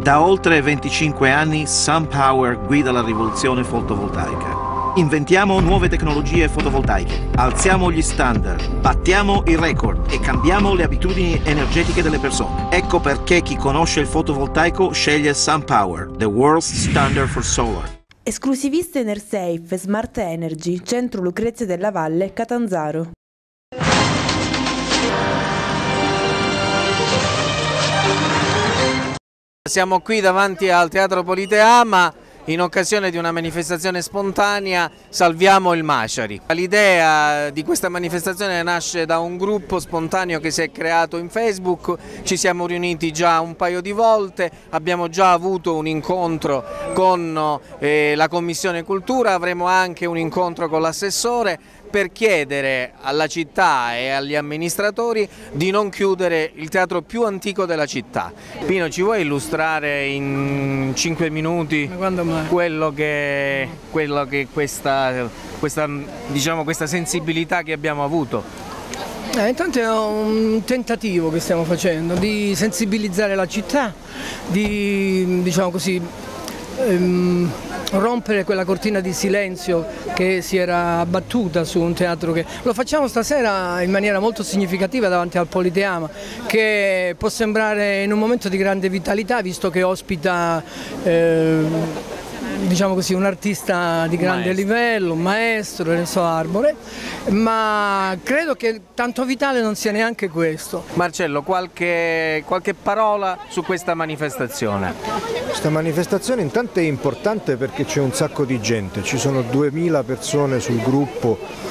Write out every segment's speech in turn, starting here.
Da oltre 25 anni SunPower guida la rivoluzione fotovoltaica. Inventiamo nuove tecnologie fotovoltaiche, alziamo gli standard, battiamo i record e cambiamo le abitudini energetiche delle persone. Ecco perché chi conosce il fotovoltaico sceglie SunPower, the world's standard for solar. Esclusivista Enersafe Smart Energy, Centro Lucrezia della Valle, Catanzaro. Siamo qui davanti al Teatro Politeama in occasione di una manifestazione spontanea Salviamo il Maceri. L'idea di questa manifestazione nasce da un gruppo spontaneo che si è creato in Facebook, ci siamo riuniti già un paio di volte, abbiamo già avuto un incontro con la Commissione Cultura, avremo anche un incontro con l'assessore per chiedere alla città e agli amministratori di non chiudere il teatro più antico della città. Pino, ci vuoi illustrare in 5 minuti quello che questa sensibilità che abbiamo avuto? Intanto è un tentativo che stiamo facendo di sensibilizzare la città, di rompere quella cortina di silenzio che si era abbattuta su un teatro. Che lo facciamo stasera in maniera molto significativa davanti al Politeama, che può sembrare in un momento di grande vitalità visto che ospita un artista di grande livello, un maestro, Renzo Arbore, ma credo che tanto vitale non sia neanche questo. Marcello, qualche parola su questa manifestazione? Questa manifestazione intanto è importante perché c'è un sacco di gente, ci sono 2000 persone sul gruppo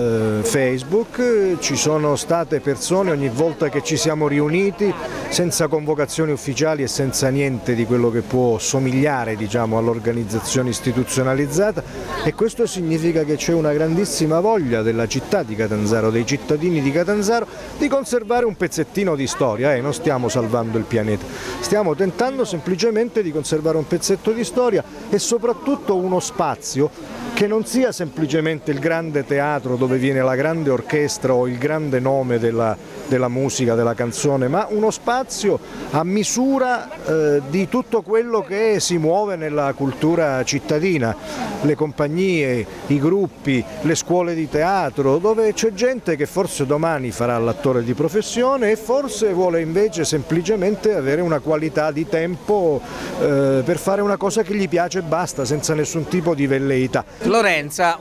Facebook, ci sono state persone ogni volta che ci siamo riuniti senza convocazioni ufficiali e senza niente di quello che può somigliare all'organizzazione istituzionalizzata, e questo significa che c'è una grandissima voglia della città di Catanzaro, dei cittadini di Catanzaro, di conservare un pezzettino di storia. Non stiamo salvando il pianeta, stiamo tentando semplicemente di conservare un pezzetto di storia e soprattutto uno spazio che non sia semplicemente il grande teatro dove viene la grande orchestra o il grande nome della musica, della canzone, ma uno spazio a misura di tutto quello che si muove nella cultura cittadina, le compagnie, i gruppi, le scuole di teatro, dove c'è gente che forse domani farà l'attore di professione e forse vuole invece semplicemente avere una qualità di tempo per fare una cosa che gli piace e basta, senza nessun tipo di velleità. Lorenza,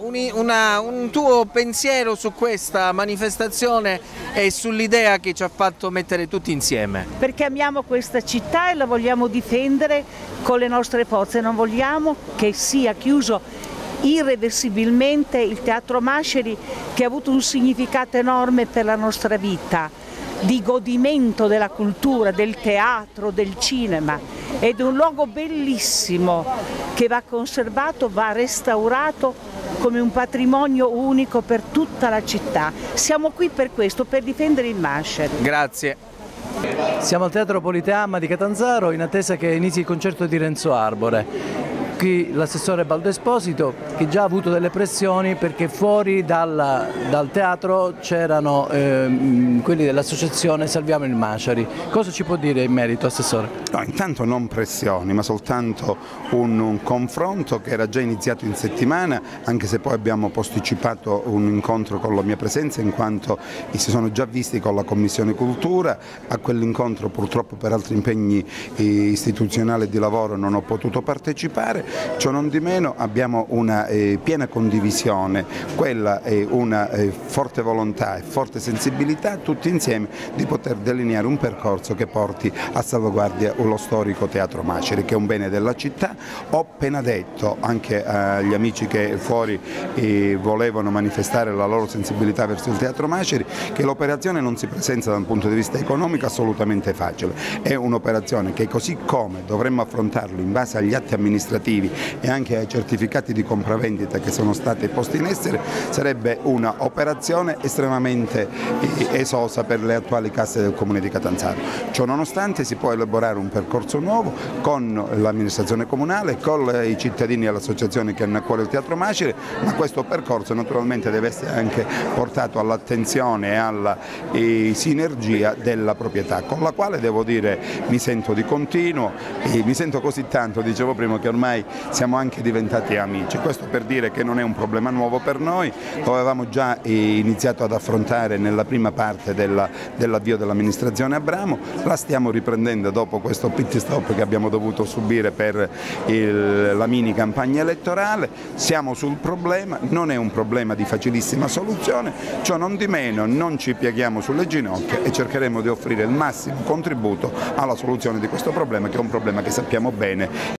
un tuo pensiero su questa manifestazione e sull'idea che ci ha fatto mettere tutti insieme? Perché amiamo questa città e la vogliamo difendere con le nostre forze, non vogliamo che sia chiuso irreversibilmente il Teatro Maceri, che ha avuto un significato enorme per la nostra vita, di godimento della cultura, del teatro, del cinema, ed è un luogo bellissimo che va conservato, va restaurato come un patrimonio unico per tutta la città. Siamo qui per questo, per difendere il Maceri. Grazie. Siamo al Teatro Politeama di Catanzaro in attesa che inizi il concerto di Renzo Arbore. Qui l'assessore Baldo Esposito, che già ha avuto delle pressioni perché fuori dal teatro c'erano quelli dell'associazione Salviamo il Maceri. Cosa ci può dire in merito, assessore? No, intanto non pressioni, ma soltanto un confronto che era già iniziato in settimana, anche se poi abbiamo posticipato un incontro con la mia presenza, in quanto si sono già visti con la Commissione Cultura. A quell'incontro purtroppo per altri impegni istituzionali e di lavoro non ho potuto partecipare. Ciò non di meno abbiamo una piena condivisione, quella è una forte volontà e forte sensibilità tutti insieme di poter delineare un percorso che porti a salvaguardia lo storico Teatro Maceri, che è un bene della città. Ho appena detto anche agli amici che fuori volevano manifestare la loro sensibilità verso il Teatro Maceri che l'operazione non si presenta da un punto di vista economico assolutamente facile, è un'operazione che così come dovremmo affrontarlo in base agli atti amministrativi applicativi e anche ai certificati di compravendita che sono stati posti in essere, sarebbe una operazione estremamente esosa per le attuali casse del Comune di Catanzaro. Ciò nonostante si può elaborare un percorso nuovo con l'amministrazione comunale, con i cittadini e le associazioni che hanno a cuore il Teatro Maceri, ma questo percorso naturalmente deve essere anche portato all'attenzione e alla sinergia della proprietà, con la quale devo dire mi sento di continuo e mi sento così tanto, dicevo prima, che ormai siamo anche diventati amici. Questo per dire che non è un problema nuovo per noi, lo avevamo già iniziato ad affrontare nella prima parte dell'avvio dell'amministrazione Abramo, la stiamo riprendendo dopo questo pit stop che abbiamo dovuto subire per la mini campagna elettorale. Siamo sul problema, non è un problema di facilissima soluzione, ciò non di meno non ci pieghiamo sulle ginocchia e cercheremo di offrire il massimo contributo alla soluzione di questo problema, che è un problema che sappiamo bene